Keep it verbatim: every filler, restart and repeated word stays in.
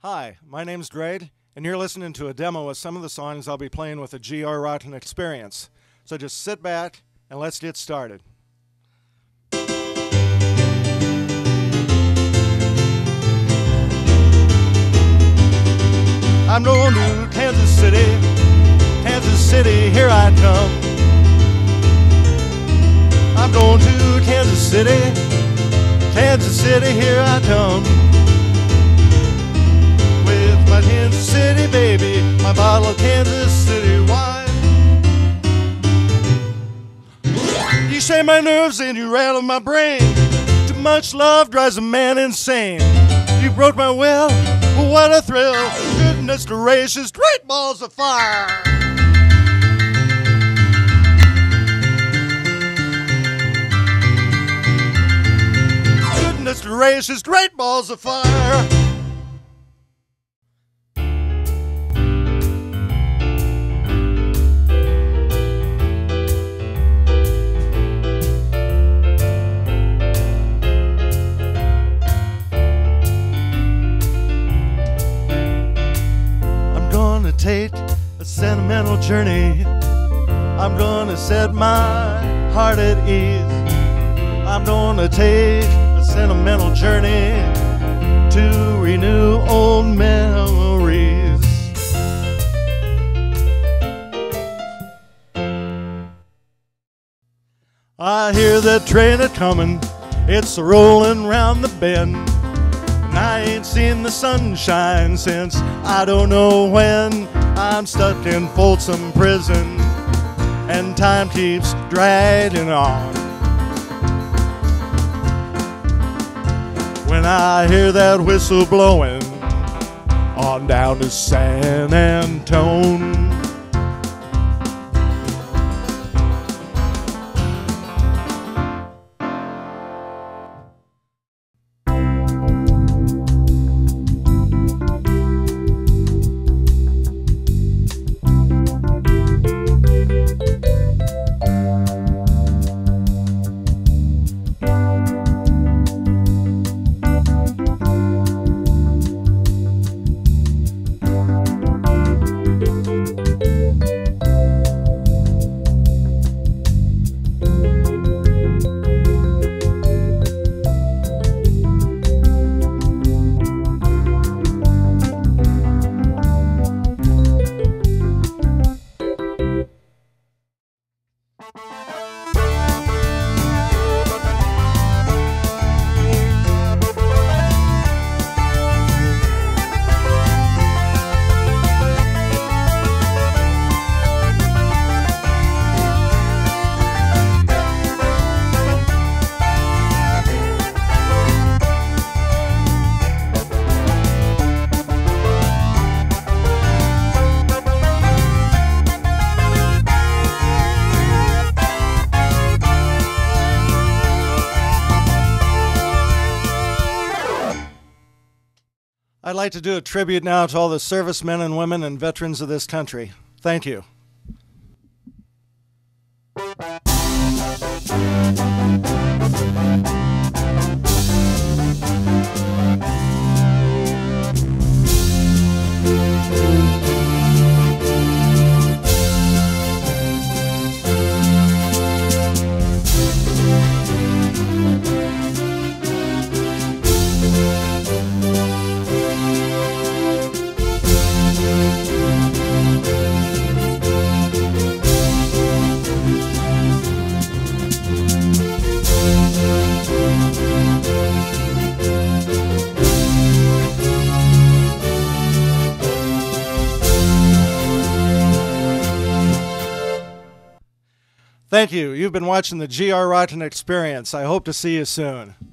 Hi, my name's Grade, and you're listening to a demo of some of the songs I'll be playing with the grrockinexperience. So just sit back and let's get started. I'm going to Kansas City, Kansas City, here I come. I'm going to Kansas City, Kansas City, here I come. With my Kansas City baby, my bottle of Kansas City wine. You shake my nerves and you rattle my brain. Too much love drives a man insane. You broke my will, what a thrill. Goodness gracious, great balls of fire. Goodness gracious, great balls of fire. Take a sentimental journey. I'm gonna set my heart at ease. I'm gonna take a sentimental journey to renew old memories. I hear that train a-comin', it's a-rollin' round the bend. I ain't seen the sunshine since I don't know when. I'm stuck in Folsom Prison and time keeps dragging on. When I hear that whistle blowing on down to San Antone. I'd like to do a tribute now to all the servicemen and women and veterans of this country. Thank you. Thank you. You've been watching the grrockinexperience. I hope to see you soon.